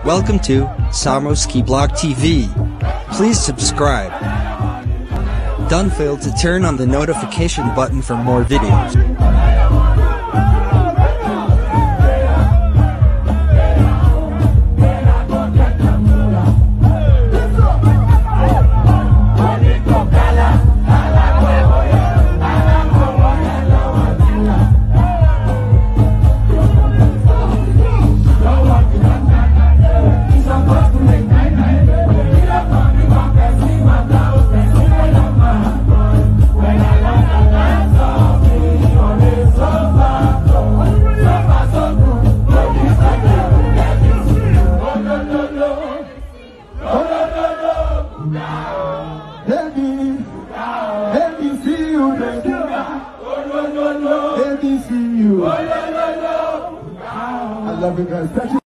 Welcome to Samoski Blog TV. Please subscribe. Don't fail to turn on the notification button for more videos. I love you guys.